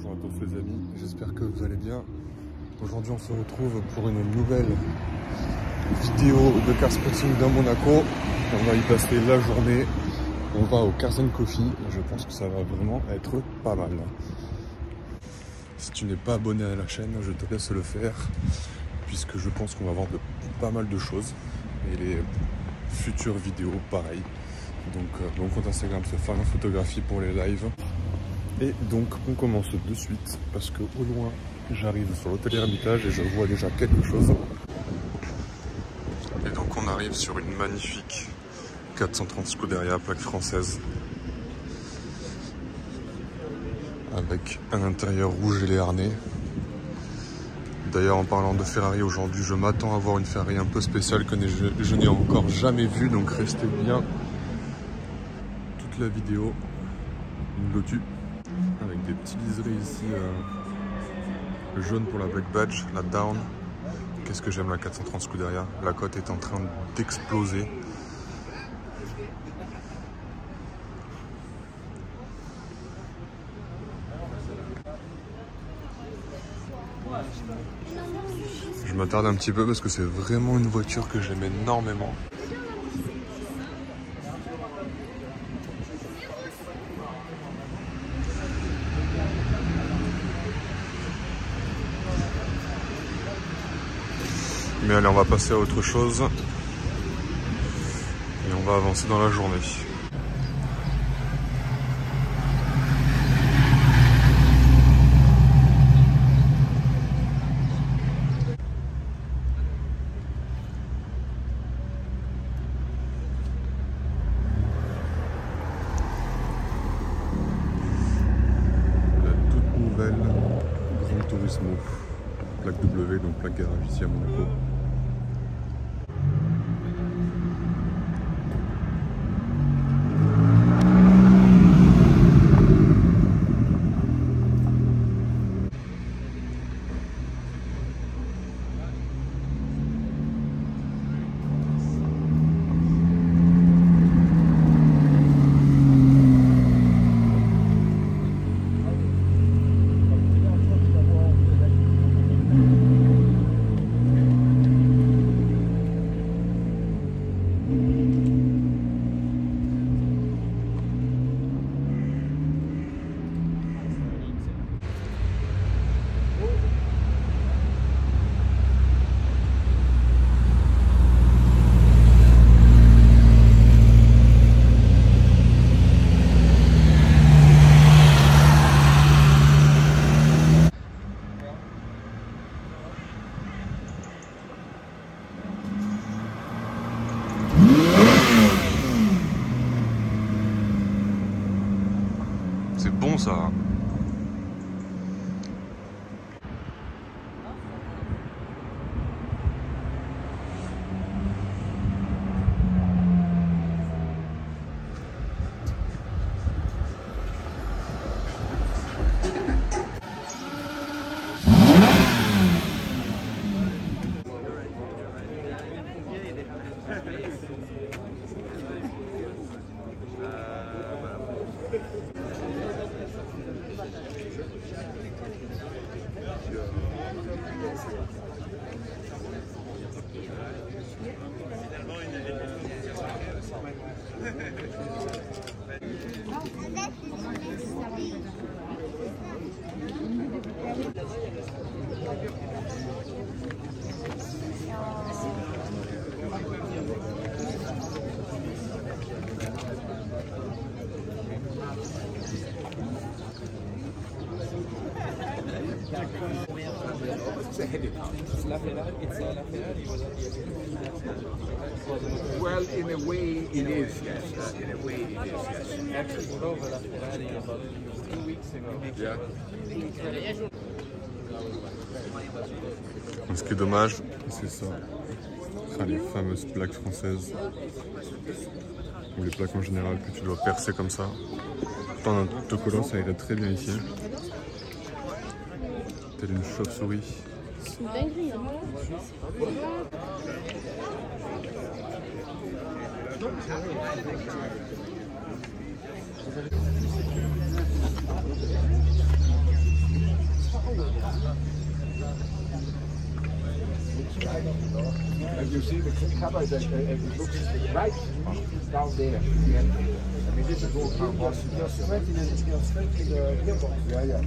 Bonjour à tous les amis, j'espère que vous allez bien. Aujourd'hui on se retrouve pour une nouvelle vidéo de car spotting dans Monaco. On va y passer la journée. On va au Cars & Coffee. Je pense que ça va vraiment être pas mal. Si tu n'es pas abonné à la chaîne, je te laisse le faire, puisque je pense qu'on va voir pas mal de choses. Et les futures vidéos, pareil. Donc mon compte Instagram c'est Farin Photographie pour les lives. Et donc on commence de suite, parce que au loin j'arrive sur l'hôtel Hermitage et je vois déjà quelque chose. Et donc on arrive sur une magnifique 430 Scuderia plaque française, avec un intérieur rouge et les harnais. D'ailleurs, en parlant de Ferrari, aujourd'hui je m'attends à voir une Ferrari un peu spéciale que je n'ai encore jamais vue, donc restez bien toute la vidéo. Une Lotus avec des petits liserés ici, le jaune pour la Black Badge, la Down. Qu'est-ce que j'aime la 430 Scuderia, la cote est en train d'exploser. Je m'attarde un petit peu parce que c'est vraiment une voiture que j'aime énormément. Mais allez, on va passer à autre chose et on va avancer dans la journée. La toute nouvelle Gran Turismo, plaque W, donc plaque garage ici à Monaco. C'est bon ça. Well, in a way it is, yes. In a way it is, yes. Actually drove a Ferrari about 2 weeks ago. Yeah. Donc ce qui est dommage, c'est ça. Les fameuses plaques françaises, ou les plaques en général que tu dois percer comme ça. Pourtant un autocollant ça irait très bien ici. Telle une chauve-souris. C'est une dinguerie, hein. And you see the cover, it looks right down there. Yeah. I mean, this is all from Boston. You're straight to the gearbox. Yeah.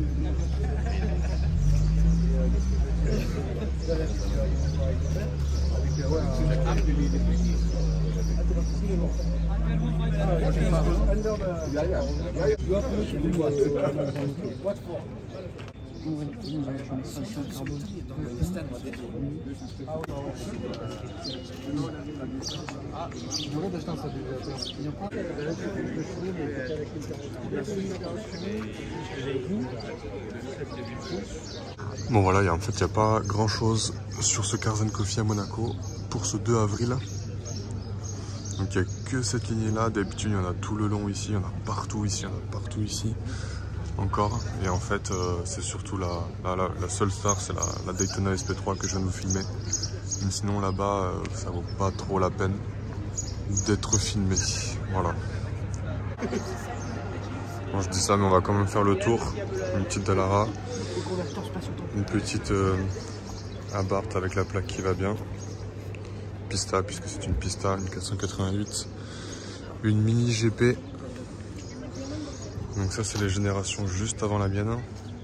Bon voilà, en fait il n'y a pas grand chose sur ce Cars & Coffee à Monaco pour ce 2 avril. Donc il n'y a que cette lignée là, d'habitude il y en a tout le long ici, il y en a partout ici, il y en a partout ici encore. Et en fait c'est surtout la seule star, c'est la Daytona SP3 que je viens de vous filmer. Mais sinon là-bas ça vaut pas trop la peine d'être filmé. Voilà. Bon, je dis ça mais on va quand même faire le tour. Une petite Dallara, une petite Abarth avec la plaque qui va bien. Pista puisque c'est une Pista, une 488. Une mini GP. Donc ça c'est les générations juste avant la mienne.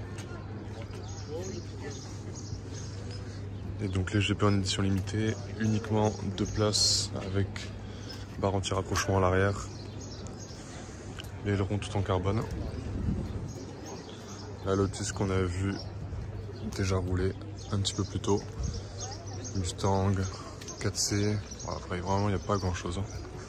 Et donc les GP en édition limitée, uniquement 2 places avec barre anti-rapprochement à l'arrière. Les ailerons tout en carbone. La Lotus qu'on a vu déjà rouler un petit peu plus tôt. Mustang, 4C. Bon, après vraiment il n'y a pas grand chose.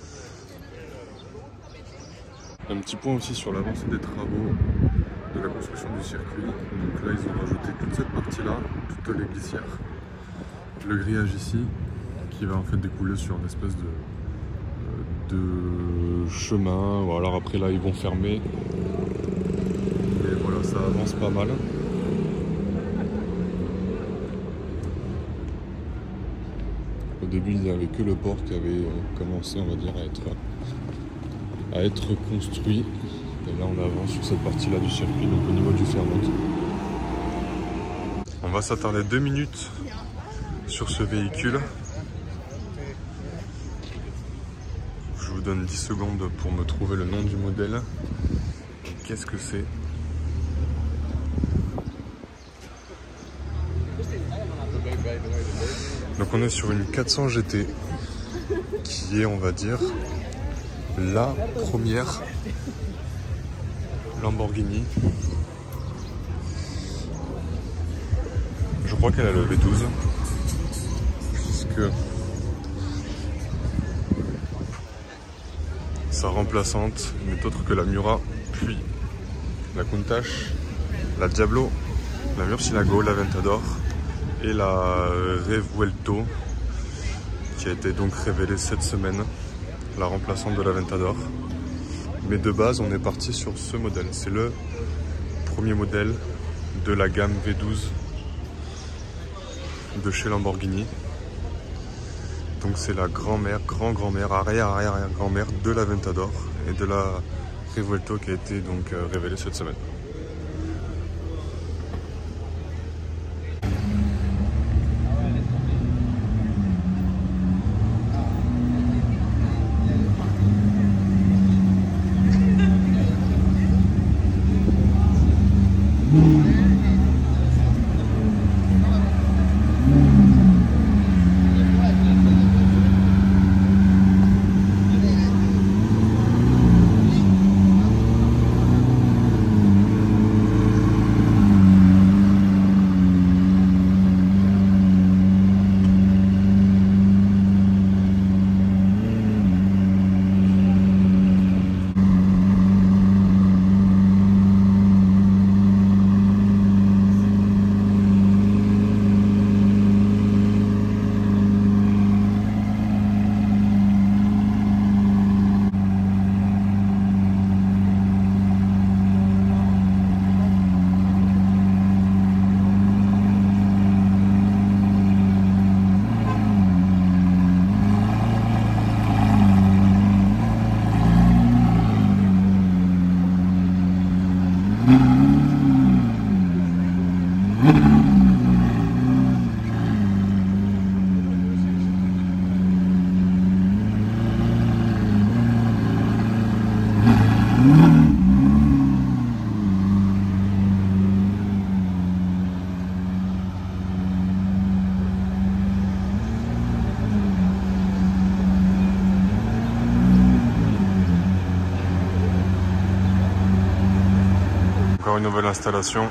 Un petit point aussi sur l'avancée des travaux de la construction du circuit. Donc là ils ont rajouté toute cette partie là, toutes les glissières. Le grillage ici qui va en fait découler sur une espèce de chemin. Bon, alors après là ils vont fermer. Mais voilà, ça avance pas mal. Au début il n'y avait que le port qui avait commencé, on va dire, à être construit. Et là on avance sur cette partie là du circuit, donc au niveau du Fairmont. On va s'attarder 2 minutes sur ce véhicule. Je vous donne 10 secondes pour me trouver le nom du modèle. Qu'est-ce que c'est? Donc on est sur une 400 GT qui est, on va dire, la première Lamborghini. Je crois qu'elle a le V12 puisque sa remplaçante n'est autre que la Miura, puis la Countach, la Diablo, la Murcielago, la Ventador et la Revuelto qui a été donc révélée cette semaine, la remplaçante de la Ventador. Mais de base on est parti sur ce modèle, c'est le premier modèle de la gamme V12 de chez Lamborghini. Donc c'est la grand-mère, grand-grand-mère, arrière-arrière-grand-mère de la Ventador et de la Revuelto qui a été donc révélée cette semaine. Encore une nouvelle installation.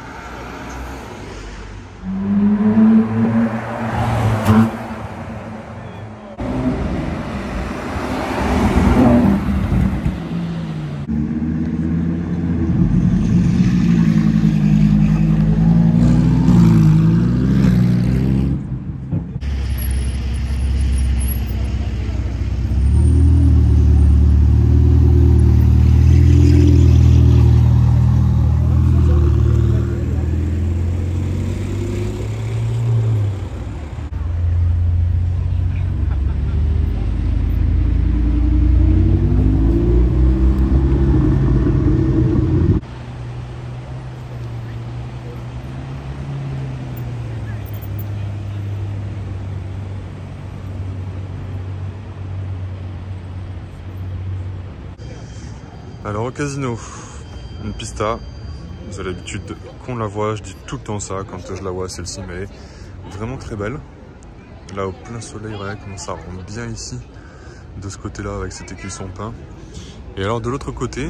Alors au casino, une pista, vous avez l'habitude qu'on la voit, je dis tout le temps ça quand je la vois celle-ci, mais elle est vraiment très belle. Là au plein soleil, regardez comment ça rend bien ici, de ce côté-là avec cet écusson peint. Et alors de l'autre côté,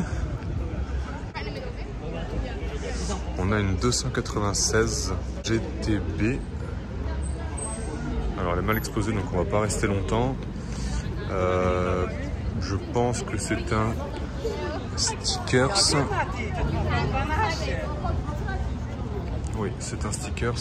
on a une 296 GTB. Alors elle est mal exposée donc on va pas rester longtemps. Je pense que c'est un stickers. Oui, c'est un stickers.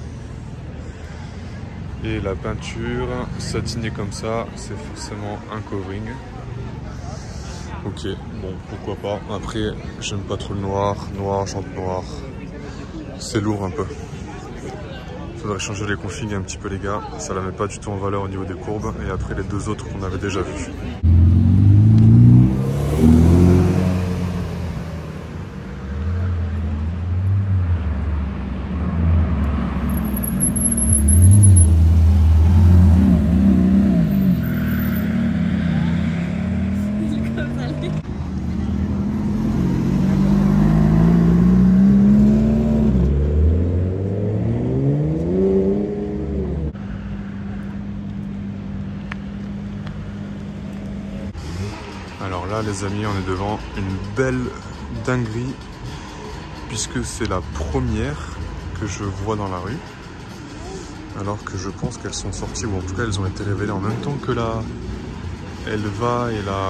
Et la peinture satinée comme ça, c'est forcément un covering. Ok, bon, pourquoi pas. Après, j'aime pas trop le noir. Noir, jante noire. C'est lourd un peu. Faudrait changer les configs un petit peu les gars. Ça la met pas du tout en valeur au niveau des courbes. Et après les deux autres qu'on avait déjà vus. Alors là les amis, on est devant une belle dinguerie puisque c'est la première que je vois dans la rue, alors que je pense qu'elles sont sorties, ou en tout cas elles ont été révélées en même temps que la Elva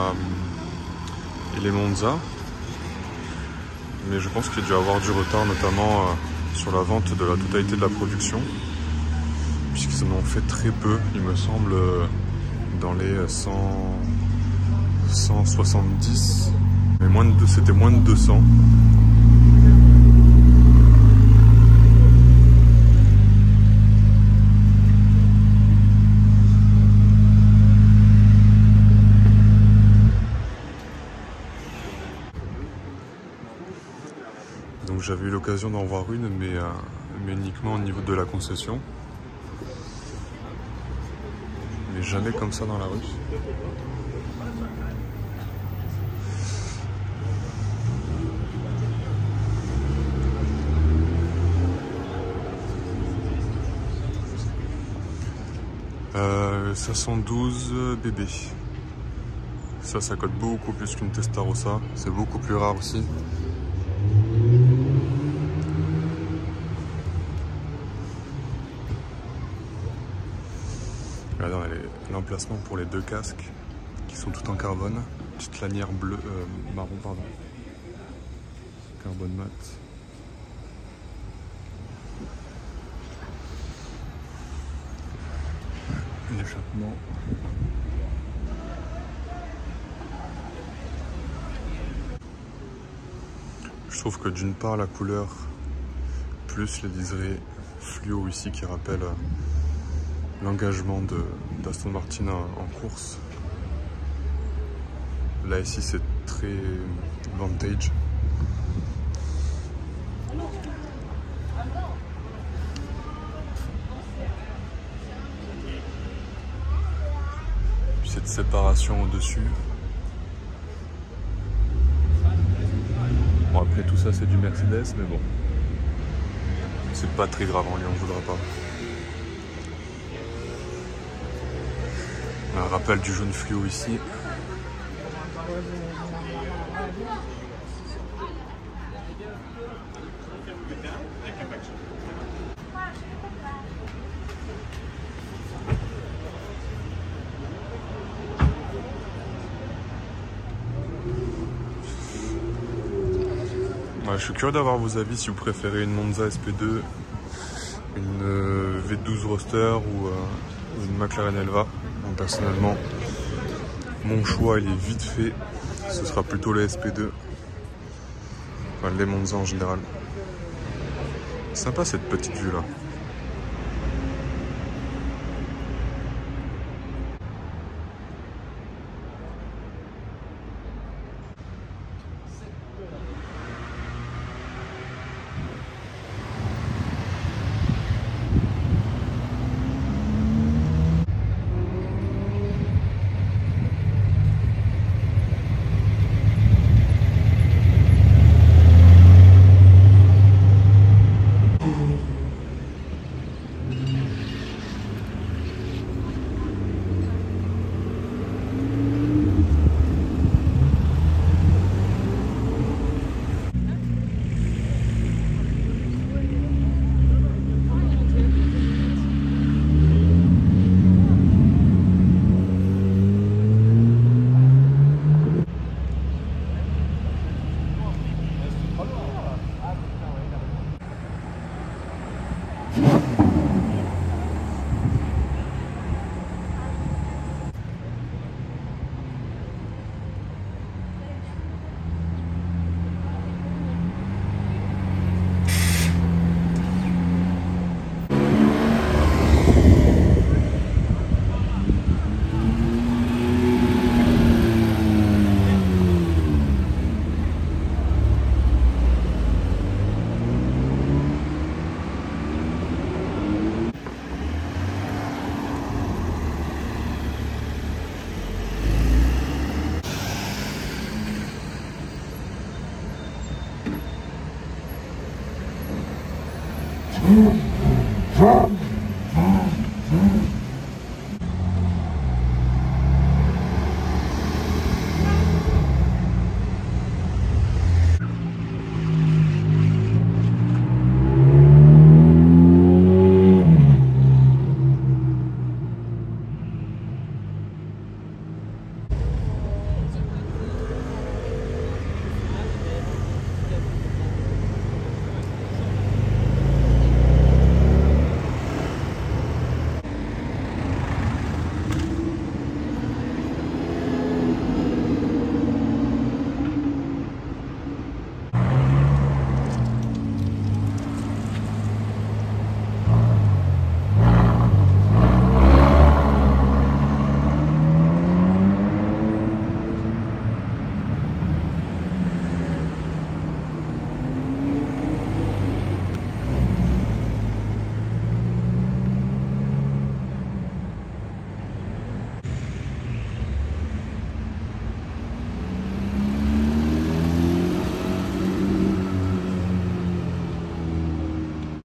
et les Monza, mais je pense qu'il y a dû avoir du retard notamment sur la vente de la totalité de la production, puisqu'ils en ont fait très peu, il me semble, dans les 170, mais c'était moins de 200. Donc j'avais eu l'occasion d'en voir une, mais uniquement au niveau de la concession. Mais jamais comme ça dans la rue. « 512 bébés ». Ça coûte beaucoup plus qu'une Testarossa. C'est beaucoup plus rare aussi. Là, l'emplacement pour les deux casques qui sont tout en carbone. Petite lanière bleue, marron, pardon. Carbone mat. L'échappement. Je trouve que d'une part la couleur, plus les liserés fluo ici qui rappellent l'engagement d'Aston Martin en course. Là ici c'est très vintage. Puis cette séparation au-dessus. Bon après tout ça c'est du Mercedes, mais bon. C'est pas très grave, on lui en voudra pas. Un rappel du jaune fluo ici. Ouais, je suis curieux d'avoir vos avis si vous préférez une Monza SP2, une V12 Roadster ou une McLaren Elva. Donc, personnellement, mon choix il est vite fait. Ce sera plutôt les SP2. Enfin, les Monza en général. Sympa cette petite vue là.